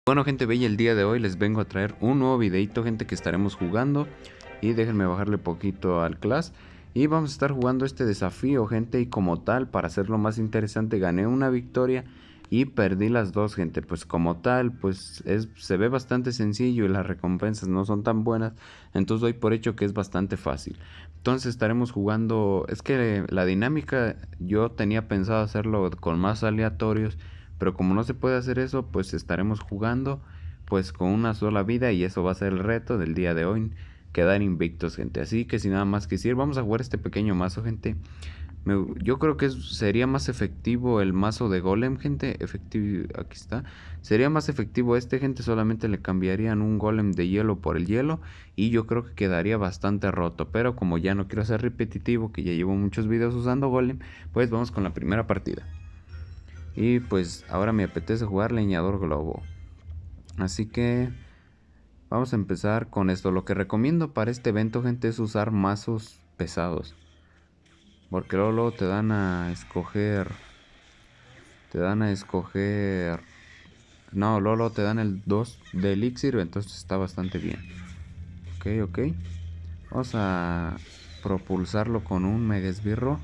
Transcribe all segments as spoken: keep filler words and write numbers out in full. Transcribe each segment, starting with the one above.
Bueno, gente bella, el día de hoy les vengo a traer un nuevo videito, gente, que estaremos jugando. Y déjenme bajarle poquito al class. Y vamos a estar jugando este desafío, gente. Y como tal, para hacerlo más interesante, gané una victoria y perdí las dos, gente. Pues como tal, pues es, se ve bastante sencillo y las recompensas no son tan buenas. Entonces doy por hecho que es bastante fácil. Entonces estaremos jugando. Es que la dinámica yo tenía pensado hacerlo con más aleatorios, pero como no se puede hacer eso, pues estaremos jugando pues con una sola vida, y eso va a ser el reto del día de hoy, quedar invictos, gente. Así que sin nada más que decir, vamos a jugar este pequeño mazo, gente. Me, yo creo que es, sería más efectivo el mazo de golem, gente. Efectivo, aquí está. Sería más efectivo este, gente. Solamente le cambiarían un golem de hielo por el hielo y yo creo que quedaría bastante roto. Pero como ya no quiero ser repetitivo, que ya llevo muchos videos usando golem, pues vamos con la primera partida. Y pues ahora me apetece jugar leñador globo. Así que vamos a empezar con esto. Lo que recomiendo para este evento, gente, es usar mazos pesados, porque luego, luego te dan a escoger. Te dan a escoger. No, luego, luego te dan el dos de elixir. Entonces está bastante bien. Ok, ok. Vamos a propulsarlo con un mega esbirro.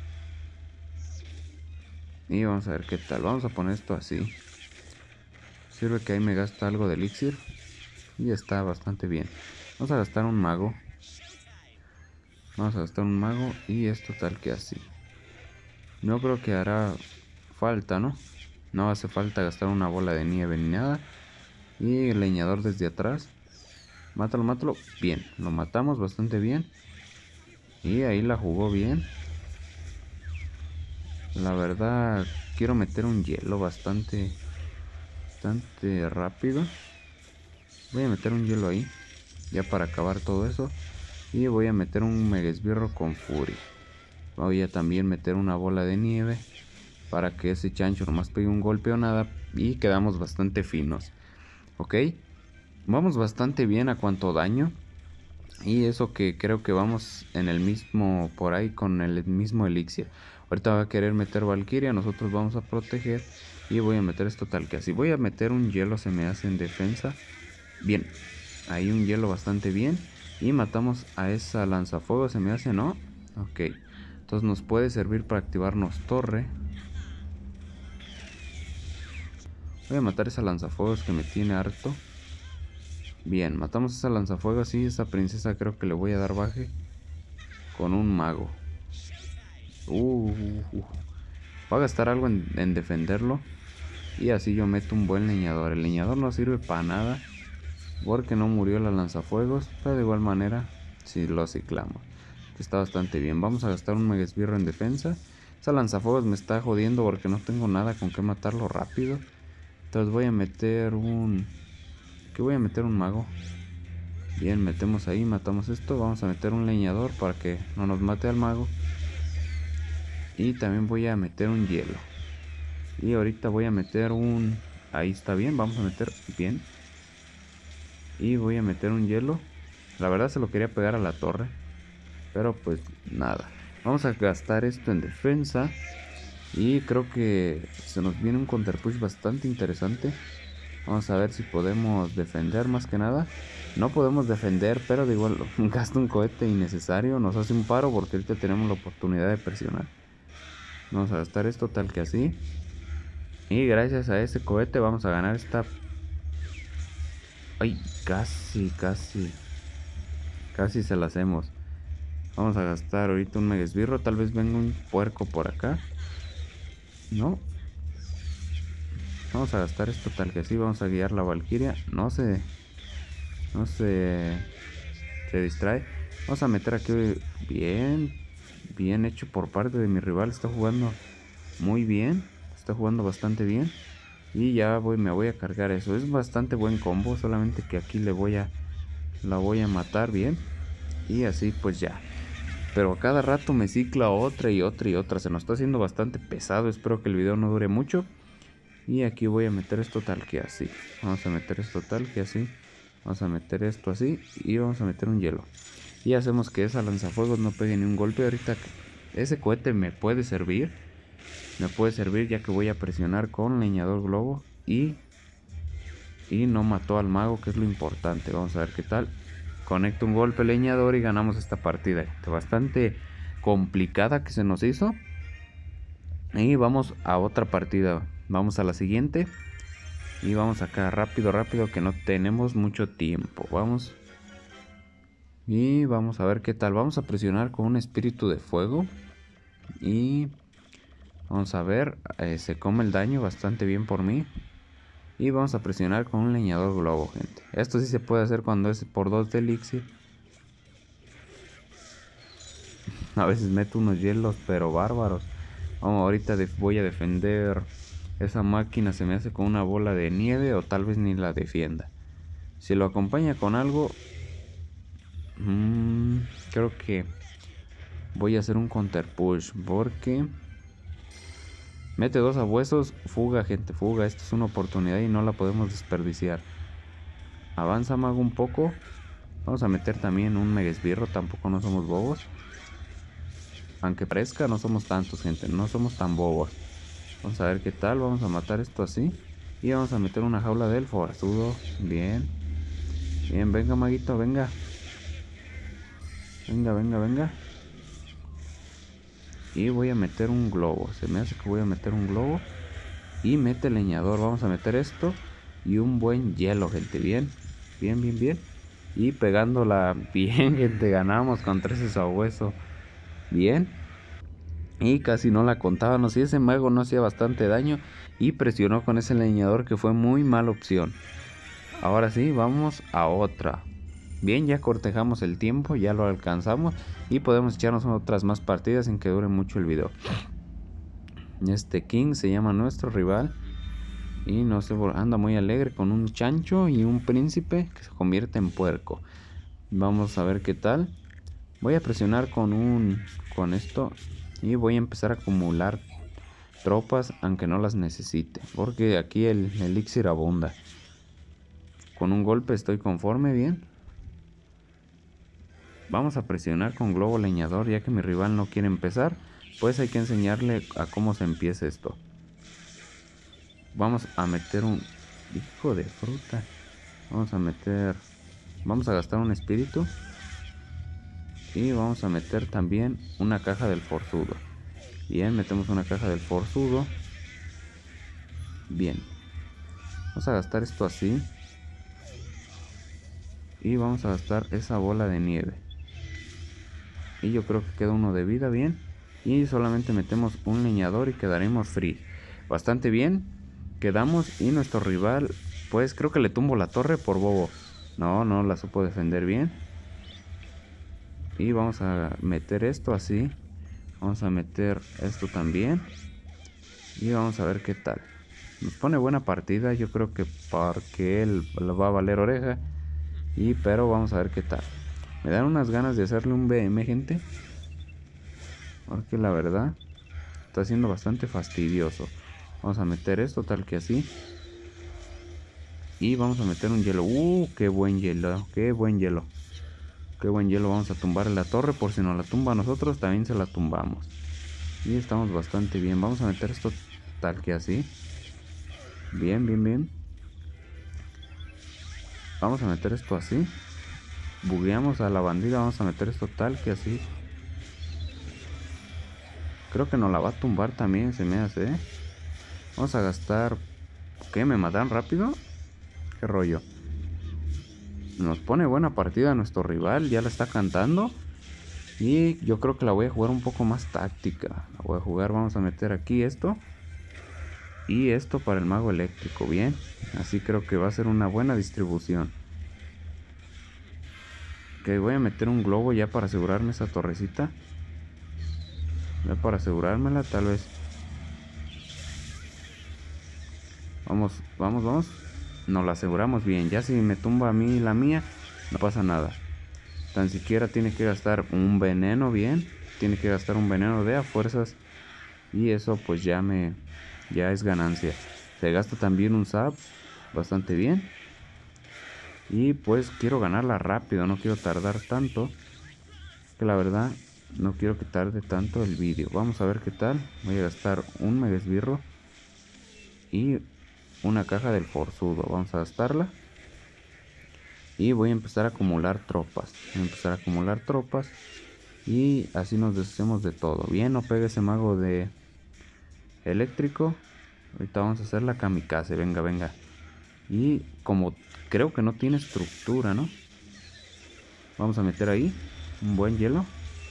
Y vamos a ver qué tal. Vamos a poner esto así. Sirve que ahí me gasta algo de elixir. Y está bastante bien. Vamos a gastar un mago. Vamos a gastar un mago. Y esto tal que así. No creo que hará falta, ¿no? No hace falta gastar una bola de nieve ni nada. Y el leñador desde atrás. Mátalo, mátalo. Bien, lo matamos bastante bien. Y ahí la jugó bien. La verdad, quiero meter un hielo bastante, bastante rápido. Voy a meter un hielo ahí, ya para acabar todo eso. Y voy a meter un mega esbirro con furia. Voy a también meter una bola de nieve para que ese chancho nomás pegue un golpe o nada. Y quedamos bastante finos. Ok, vamos bastante bien a cuanto daño. Y eso que creo que vamos en el mismo, por ahí con el mismo elixir. Ahorita va a querer meter Valkyria, nosotros vamos a proteger. Y voy a meter esto tal que así. Voy a meter un hielo, se me hace en defensa. Bien, ahí un hielo bastante bien. Y matamos a esa lanzafuegos, se me hace, ¿no? Ok, entonces nos puede servir para activarnos torre. Voy a matar esa lanzafuegos que me tiene harto. Bien, matamos a esa lanzafuegos y esa princesa creo que le voy a dar baje con un mago. Uh, uh, uh. Va a gastar algo en, en defenderlo. Y así yo meto un buen leñador. El leñador no sirve para nada, porque no murió la lanzafuegos. Pero de igual manera, si lo ciclamos, está bastante bien. Vamos a gastar un mega esbirro en defensa. Esa lanzafuegos me está jodiendo porque no tengo nada con que matarlo rápido. Entonces voy a meter un... ¿Qué voy a meter? Un mago. Bien, metemos ahí, matamos esto. Vamos a meter un leñador para que no nos mate al mago. Y también voy a meter un hielo. Y ahorita voy a meter un... Ahí está bien, vamos a meter bien. Y voy a meter un hielo. La verdad se lo quería pegar a la torre, pero pues nada. Vamos a gastar esto en defensa. Y creo que se nos viene un counter push bastante interesante. Vamos a ver si podemos defender más que nada. No podemos defender, pero de igual gasta un cohete innecesario. Nos hace un paro porque ahorita tenemos la oportunidad de presionar. Vamos a gastar esto tal que así. Y gracias a ese cohete vamos a ganar esta... Ay, casi, casi. Casi se la hacemos. Vamos a gastar ahorita un mega esbirro. Tal vez venga un puerco por acá. No. Vamos a gastar esto tal que así. Vamos a guiar la Valkyria. No se... No se... Se distrae. Vamos a meter aquí... Bien. Bien hecho por parte de mi rival. Está jugando muy bien. Está jugando bastante bien. Y ya voy, me voy a cargar eso. Es bastante buen combo. Solamente que aquí le voy a... La voy a matar bien. Y así pues ya. Pero a cada rato me cicla otra y otra y otra. Se nos está haciendo bastante pesado. Espero que el video no dure mucho. Y aquí voy a meter esto tal que así. Vamos a meter esto tal que así. Vamos a meter esto así. Y vamos a meter un hielo. Y hacemos que esa lanzafuegos no pegue ni un golpe. Ahorita ese cohete me puede servir. Me puede servir ya que voy a presionar con leñador globo. Y Y no mató al mago, que es lo importante. Vamos a ver qué tal. Conecto un golpe leñador y ganamos esta partida. Bastante complicada que se nos hizo. Y vamos a otra partida. Vamos a la siguiente. Y vamos acá rápido, rápido, que no tenemos mucho tiempo. Vamos. Y vamos a ver qué tal. Vamos a presionar con un espíritu de fuego. Y vamos a ver. Eh, se come el daño bastante bien por mí. Y vamos a presionar con un leñador globo, gente. Esto sí se puede hacer cuando es por dos de elixir. A veces meto unos hielos, pero bárbaros. Vamos, ahorita voy a defender. Esa máquina se me hace con una bola de nieve o tal vez ni la defienda. Si lo acompaña con algo... Mmm, creo que voy a hacer un counter push porque... Mete dos abuesos, fuga gente, fuga. Esta es una oportunidad y no la podemos desperdiciar. Avanza mago un poco. Vamos a meter también un mega esbirro, tampoco no somos bobos. Aunque parezca, no somos tantos, gente, no somos tan bobos. Vamos a ver qué tal, vamos a matar esto así. Y vamos a meter una jaula del forzudo. Bien. Bien, venga maguito, venga. Venga, venga, venga. Y voy a meter un globo. Se me hace que voy a meter un globo. Y mete leñador, vamos a meter esto. Y un buen hielo, gente, bien. Bien, bien, bien. Y pegándola bien, gente, ganamos con trece sabueso. Bien. Y casi no la contábamos. Y ese mago no hacía bastante daño. Y presionó con ese leñador, que fue muy mala opción. Ahora sí, vamos a otra. Bien, ya cortejamos el tiempo, ya lo alcanzamos. Y podemos echarnos otras más partidas sin que dure mucho el video. Este King se llama nuestro rival. Y no sé, anda muy alegre con un chancho y un príncipe que se convierte en puerco. Vamos a ver qué tal. Voy a presionar con un con esto y voy a empezar a acumular tropas aunque no las necesite, porque aquí el elixir abunda. Con un golpe estoy conforme, bien. Vamos a presionar con globo leñador, ya que mi rival no quiere empezar, pues hay que enseñarle a cómo se empieza esto. Vamos a meter un hijo de fruta. Vamos a meter Vamos a gastar un espíritu. Y vamos a meter también una caja del forzudo. Bien, metemos una caja del forzudo. Bien. Vamos a gastar esto así. Y vamos a gastar esa bola de nieve. Y yo creo que queda uno de vida, bien. Y solamente metemos un leñador y quedaremos free. Bastante bien. Quedamos y nuestro rival, pues creo que le tumbo la torre por bobo. No, no la supo defender bien. Y vamos a meter esto así. Vamos a meter esto también. Y vamos a ver qué tal. Nos pone buena partida. Yo creo que porque él va a valer oreja. Y pero vamos a ver qué tal. Me dan unas ganas de hacerle un B M, gente. Porque la verdad está siendo bastante fastidioso. Vamos a meter esto tal que así. Y vamos a meter un hielo. Uh, qué buen hielo. Qué buen hielo. Qué buen hielo. Vamos a tumbar la torre. Por si no la tumba a nosotros, también se la tumbamos. Y estamos bastante bien. Vamos a meter esto tal que así. Bien, bien, bien. Vamos a meter esto así. Bugueamos a la bandida. Vamos a meter esto tal que así. Creo que nos la va a tumbar también, se me hace, ¿eh? Vamos a gastar... ¿Qué? ¿Me matan rápido? ¿Qué rollo? Nos pone buena partida nuestro rival. Ya la está cantando. Y yo creo que la voy a jugar un poco más táctica. La voy a jugar, vamos a meter aquí esto. Y esto para el mago eléctrico, bien. Así creo que va a ser una buena distribución. Ok, voy a meter un globo ya para asegurarme esa torrecita. Ya para asegurármela, tal vez. Vamos, vamos, vamos. Nos la aseguramos bien. Ya si me tumba a mí la mía, no pasa nada. Tan siquiera tiene que gastar un veneno, bien. Tiene que gastar un veneno de a fuerzas. Y eso pues ya me... ya es ganancia. Se gasta también un zap. Bastante bien. Y pues quiero ganarla rápido. No quiero tardar tanto. Que la verdad no quiero que tarde tanto el vídeo. Vamos a ver qué tal. Voy a gastar un mega esbirro. Y una caja del forzudo. Vamos a gastarla. Y voy a empezar a acumular tropas. Voy a empezar a acumular tropas. Y así nos deshacemos de todo. Bien, no pegue ese mago de eléctrico. Ahorita vamos a hacer la kamikaze. Venga, venga. Y como creo que no tiene estructura, ¿no? Vamos a meter ahí un buen hielo.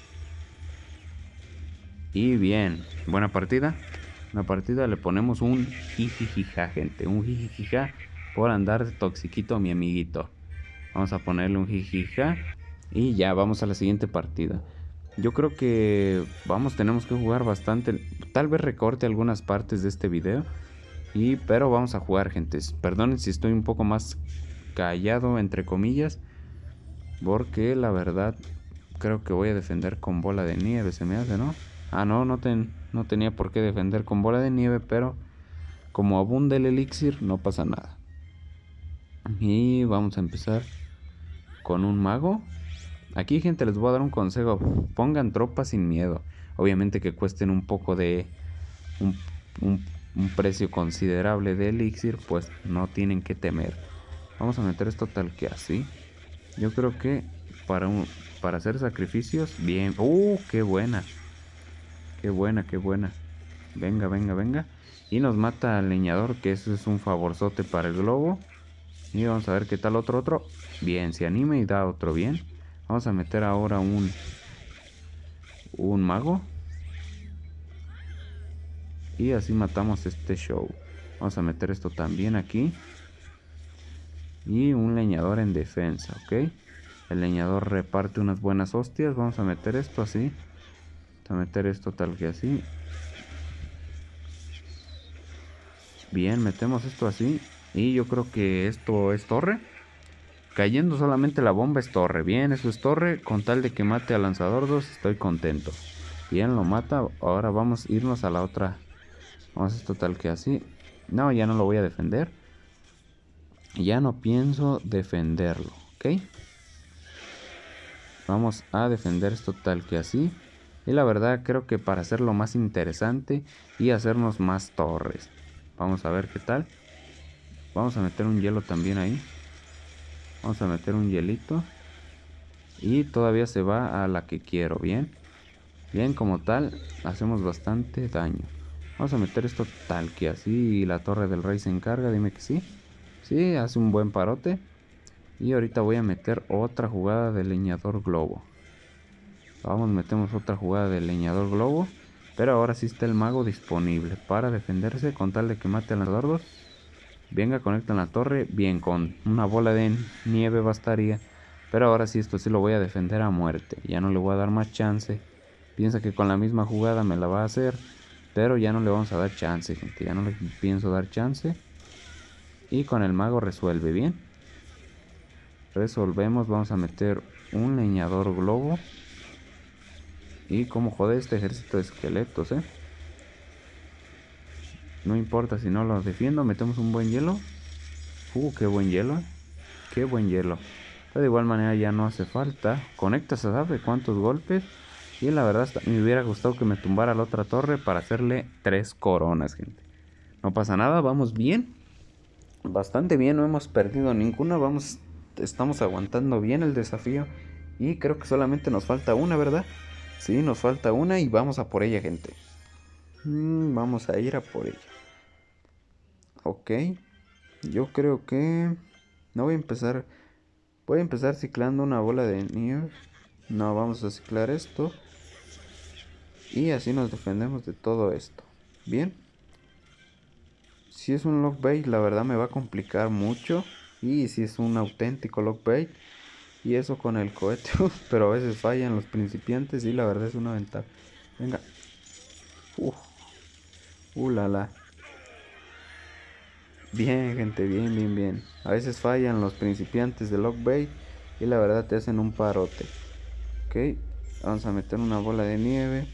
Y bien, buena partida. Una partida, le ponemos un jijijija, gente. Un jijijija por andar de toxiquito a mi amiguito. Vamos a ponerle un jijijija. Y ya, vamos a la siguiente partida. Yo creo que vamos, tenemos que jugar bastante. Tal vez recorte algunas partes de este video. Y, pero vamos a jugar, gentes. Perdonen si estoy un poco más callado, entre comillas. Porque la verdad, creo que voy a defender con bola de nieve, se me hace, ¿no? Ah, no, no, ten, no tenía por qué defender con bola de nieve, pero como abunda el elixir, no pasa nada. Y vamos a empezar con un mago. Aquí, gente, les voy a dar un consejo. Pongan tropas sin miedo. Obviamente que cuesten un poco de... Un, un, un precio considerable de elixir, pues no tienen que temer. Vamos a meter esto tal que así. Yo creo que para, un, para hacer sacrificios, bien. ¡Uh, qué buena! Qué buena, qué buena. Venga, venga, venga. Y nos mata al leñador, que eso es un favorzote para el globo. Y vamos a ver qué tal otro, otro. Bien, se anima y da otro bien. Vamos a meter ahora un... Un mago. Y así matamos este show. Vamos a meter esto también aquí. Y un leñador en defensa, ¿ok? El leñador reparte unas buenas hostias. Vamos a meter esto así. Vamos a meter esto tal que así. Bien, metemos esto así. Y yo creo que esto es torre. Cayendo solamente la bomba es torre. Bien, eso es torre. Con tal de que mate al lanzador dos, estoy contento. Bien, lo mata. Ahora vamos a irnos a la otra. Vamos a esto tal que así. No, ya no lo voy a defender. Ya no pienso defenderlo, ¿ok? Vamos a defender esto tal que así. Y la verdad creo que para hacerlo más interesante y hacernos más torres. Vamos a ver qué tal. Vamos a meter un hielo también ahí. Vamos a meter un hielito. Y todavía se va a la que quiero, bien. Bien, como tal, hacemos bastante daño. Vamos a meter esto tal que así. Y la torre del rey se encarga, dime que sí. Sí, hace un buen parote. Y ahorita voy a meter otra jugada de leñador globo. Vamos, metemos otra jugada de leñador globo. Pero ahora sí está el mago disponible para defenderse con tal de que mate al lanzador dos. Venga, conecta en la torre. Bien, con una bola de nieve bastaría. Pero ahora sí, esto sí lo voy a defender a muerte. Ya no le voy a dar más chance. Piensa que con la misma jugada me la va a hacer. Pero ya no le vamos a dar chance, gente. Ya no le pienso dar chance. Y con el mago resuelve, bien. Resolvemos, vamos a meter un leñador globo. Y como jode este ejército de esqueletos, eh. No importa si no los defiendo, metemos un buen hielo. Uh, qué buen hielo. Qué buen hielo. Pero de igual manera ya no hace falta. Conecta, se sabe cuántos golpes. Y la verdad me hubiera gustado que me tumbara la otra torre para hacerle tres coronas, gente. No pasa nada, vamos bien. Bastante bien, no hemos perdido ninguna. Vamos, estamos aguantando bien el desafío. Y creo que solamente nos falta una, ¿verdad? Sí, nos falta una y vamos a por ella, gente. Mm, vamos a ir a por ella. Ok. Yo creo que... No voy a empezar... Voy a empezar ciclando una bola de nieve. No, vamos a ciclar esto. Y así nos defendemos de todo esto. Bien. Si es un lockbait, la verdad me va a complicar mucho. Y si es un auténtico lockbait. Y eso con el cohete. Pero a veces fallan los principiantes y la verdad es una ventaja. Venga. Uh, uh la la. Bien, gente, bien, bien, bien. A veces fallan los principiantes de lockbait y la verdad te hacen un parote. Ok, vamos a meter una bola de nieve.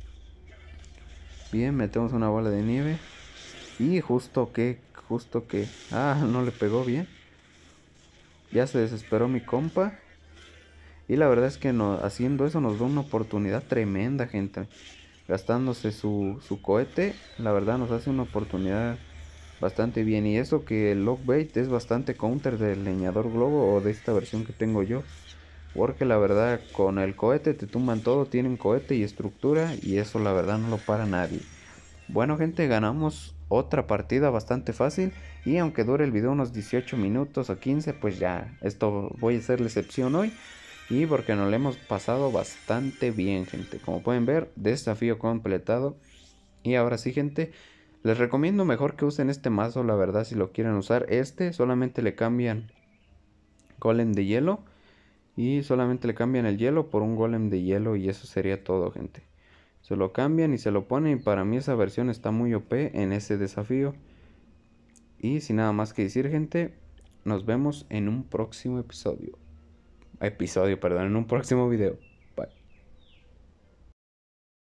Bien, metemos una bola de nieve. Y justo que, justo que... Ah, no le pegó bien. Ya se desesperó mi compa. Y la verdad es que no, haciendo eso nos da una oportunidad tremenda, gente. Gastándose su, su cohete, la verdad nos hace una oportunidad bastante bien. Y eso que el Lockbait es bastante counter del leñador globo o de esta versión que tengo yo. Porque la verdad con el cohete te tumban todo, tienen cohete y estructura y eso la verdad no lo para nadie. Bueno gente, ganamos otra partida bastante fácil y aunque dure el video unos dieciocho minutos o quince, pues ya, esto voy a hacer la excepción hoy. Y porque nos lo hemos pasado bastante bien gente, como pueden ver, desafío completado. Y ahora sí gente, les recomiendo mejor que usen este mazo, la verdad si lo quieren usar. Este solamente le cambian golem de hielo y solamente le cambian el hielo por un golem de hielo y eso sería todo gente. Se lo cambian y se lo ponen y para mí esa versión está muy O P en ese desafío. Y sin nada más que decir gente, nos vemos en un próximo episodio. Episodio, perdón, en un próximo video.